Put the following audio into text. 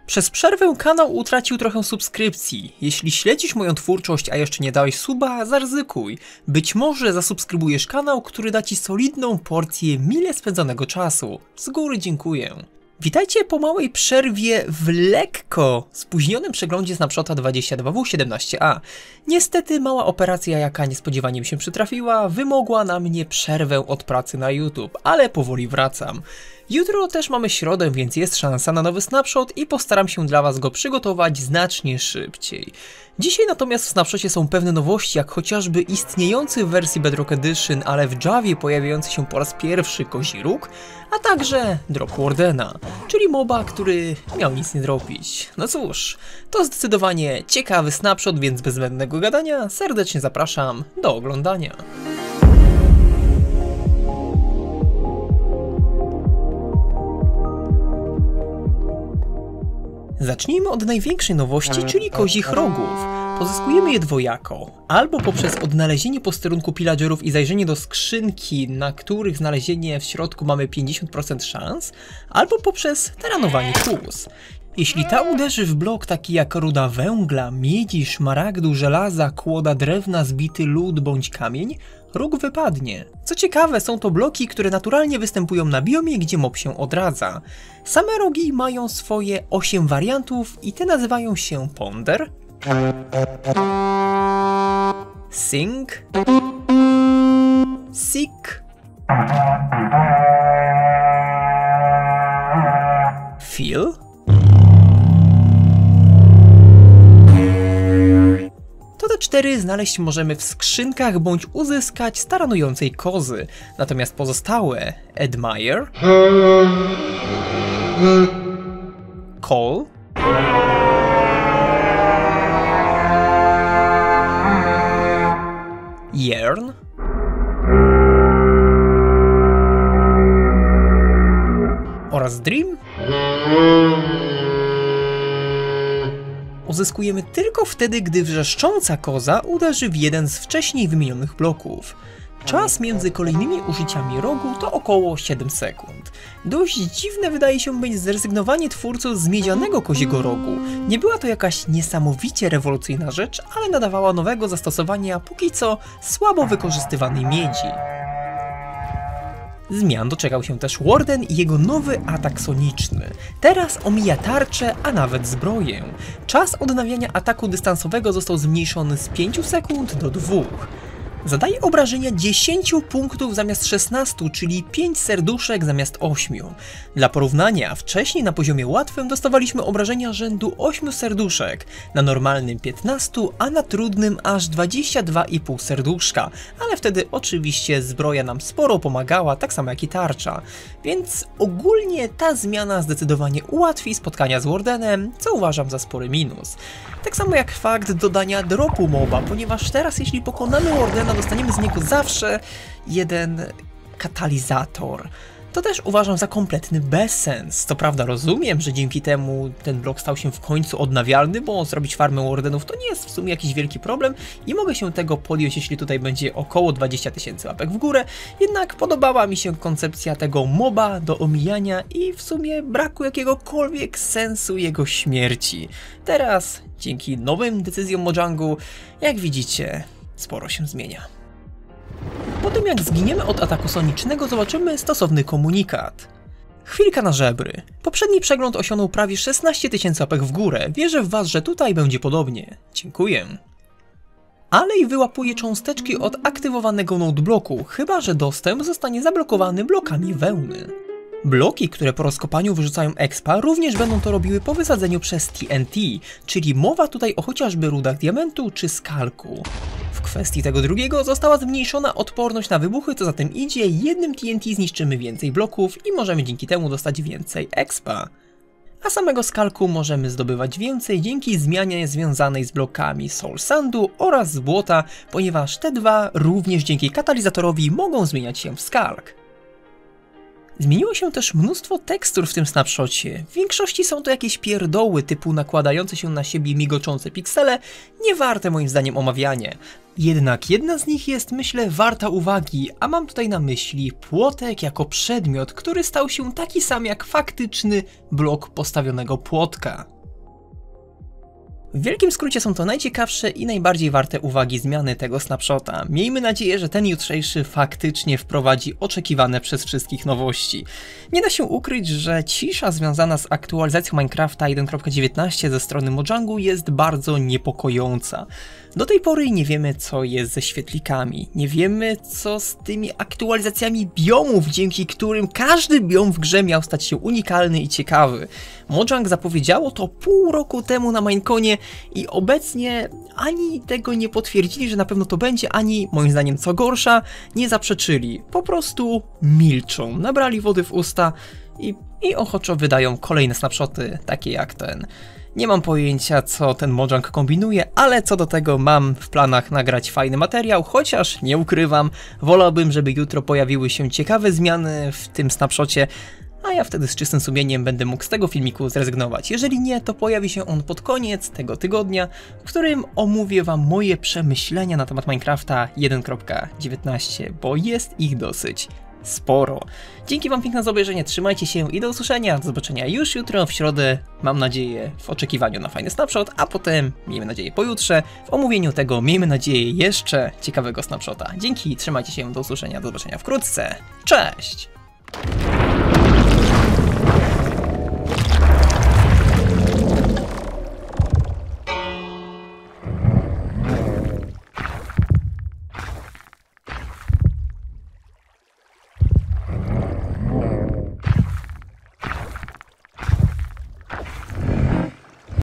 Przez przerwę kanał utracił trochę subskrypcji. Jeśli śledzisz moją twórczość, a jeszcze nie dałeś suba, zaryzykuj. Być może zasubskrybujesz kanał, który da ci solidną porcję mile spędzonego czasu. Z góry dziękuję. Witajcie po małej przerwie w lekko spóźnionym przeglądzie Snapshota 22W17A. Niestety mała operacja, jaka niespodziewanie mi się przytrafiła, wymogła na mnie przerwę od pracy na YouTube, ale powoli wracam. Jutro też mamy środę, więc jest szansa na nowy snapshot i postaram się dla was go przygotować znacznie szybciej. Dzisiaj natomiast w snapshocie są pewne nowości, jak chociażby istniejący w wersji Bedrock Edition, ale w Javie pojawiający się po raz pierwszy kozi róg, a także drop Wardena, czyli moba, który miał nic nie dropić. No cóż, to zdecydowanie ciekawy snapshot, więc bez zbędnego gadania serdecznie zapraszam do oglądania. Zacznijmy od największej nowości, czyli kozich rogów. Pozyskujemy je dwojako, albo poprzez odnalezienie posterunku pillagerów i zajrzenie do skrzynki, na których znalezienie w środku mamy 50% szans, albo poprzez teranowanie kłus. Jeśli ta uderzy w blok taki jak ruda węgla, miedzi, szmaragdu, żelaza, kłoda drewna, zbity lód bądź kamień, róg wypadnie. Co ciekawe, są to bloki, które naturalnie występują na biomie, gdzie mob się odradza. Same rogi mają swoje 8 wariantów i te nazywają się Ponder, Sink, Seek, Feel te 4 znaleźć możemy w skrzynkach bądź uzyskać z taranującej kozy, natomiast pozostałe Admire, Call, Yearn, oraz Dream uzyskujemy tylko wtedy, gdy wrzeszcząca koza uderzy w jeden z wcześniej wymienionych bloków. Czas między kolejnymi użyciami rogu to około 7 sekund. Dość dziwne wydaje się być zrezygnowanie twórców z miedzianego koziego rogu. Nie była to jakaś niesamowicie rewolucyjna rzecz, ale nadawała nowego zastosowania póki co słabo wykorzystywanej miedzi. Zmian doczekał się też Warden i jego nowy atak soniczny. Teraz omija tarczę, a nawet zbroję. Czas odnawiania ataku dystansowego został zmniejszony z 5 sekund do 2. Zadaje obrażenia 10 punktów zamiast 16, czyli 5 serduszek zamiast 8. Dla porównania, wcześniej na poziomie łatwym dostawaliśmy obrażenia rzędu 8 serduszek, na normalnym 15, a na trudnym aż 22,5 serduszka, ale wtedy oczywiście zbroja nam sporo pomagała, tak samo jak i tarcza. Więc ogólnie ta zmiana zdecydowanie ułatwi spotkania z Wardenem, co uważam za spory minus. Tak samo jak fakt dodania dropu moba, ponieważ teraz jeśli pokonamy Wardena, dostaniemy z niego zawsze jeden katalizator. To też uważam za kompletny bezsens. Co prawda rozumiem, że dzięki temu ten blok stał się w końcu odnawialny, bo zrobić farmę Wardenów to nie jest w sumie jakiś wielki problem i mogę się tego podjąć, jeśli tutaj będzie około 20 000 łapek w górę. Jednak podobała mi się koncepcja tego moba do omijania i w sumie braku jakiegokolwiek sensu jego śmierci. Teraz, dzięki nowym decyzjom Mojangu, jak widzicie, sporo się zmienia. Po tym jak zginiemy od ataku sonicznego, zobaczymy stosowny komunikat. Chwilka na żebry. Poprzedni przegląd osiągnął prawie 16 000 łapek w górę. Wierzę w was, że tutaj będzie podobnie. Dziękuję. Alej wyłapuje cząsteczki od aktywowanego notebloku, chyba że dostęp zostanie zablokowany blokami wełny. Bloki, które po rozkopaniu wyrzucają expa, również będą to robiły po wysadzeniu przez TNT, czyli mowa tutaj o chociażby rudach diamentu czy skalku. W kwestii tego drugiego została zmniejszona odporność na wybuchy, co za tym idzie, jednym TNT zniszczymy więcej bloków i możemy dzięki temu dostać więcej expa. A samego skalku możemy zdobywać więcej dzięki zmianie związanej z blokami Soul Sandu oraz złota, ponieważ te dwa również dzięki katalizatorowi mogą zmieniać się w skalk. Zmieniło się też mnóstwo tekstur w tym snapshocie. W większości są to jakieś pierdoły typu nakładające się na siebie migoczące piksele, nie warte moim zdaniem omawiania. Jednak jedna z nich jest, myślę, warta uwagi, a mam tutaj na myśli płotek jako przedmiot, który stał się taki sam jak faktyczny blok postawionego płotka. W wielkim skrócie są to najciekawsze i najbardziej warte uwagi zmiany tego snapshota. Miejmy nadzieję, że ten jutrzejszy faktycznie wprowadzi oczekiwane przez wszystkich nowości. Nie da się ukryć, że cisza związana z aktualizacją Minecrafta 1.19 ze strony Mojangu jest bardzo niepokojąca. Do tej pory nie wiemy, co jest ze świetlikami, nie wiemy, co z tymi aktualizacjami biomów, dzięki którym każdy biom w grze miał stać się unikalny i ciekawy. Mojang zapowiedziało to pół roku temu na Mineconie i obecnie ani tego nie potwierdzili, że na pewno to będzie, ani moim zdaniem co gorsza, nie zaprzeczyli. Po prostu milczą, nabrali wody w usta i ochoczo wydają kolejne snapshoty, takie jak ten. Nie mam pojęcia, co ten Mojang kombinuje, ale co do tego mam w planach nagrać fajny materiał, chociaż nie ukrywam, wolałbym, żeby jutro pojawiły się ciekawe zmiany w tym snapshocie, a ja wtedy z czystym sumieniem będę mógł z tego filmiku zrezygnować. Jeżeli nie, to pojawi się on pod koniec tego tygodnia, w którym omówię wam moje przemyślenia na temat Minecrafta 1.19, bo jest ich dosyć sporo. Dzięki wam piękne za obejrzenie, trzymajcie się i do usłyszenia, do zobaczenia już jutro w środę, mam nadzieję w oczekiwaniu na fajny snapshot, a potem, miejmy nadzieję pojutrze, w omówieniu tego, miejmy nadzieję jeszcze ciekawego snapshota. Dzięki, trzymajcie się, do usłyszenia, do zobaczenia wkrótce, cześć!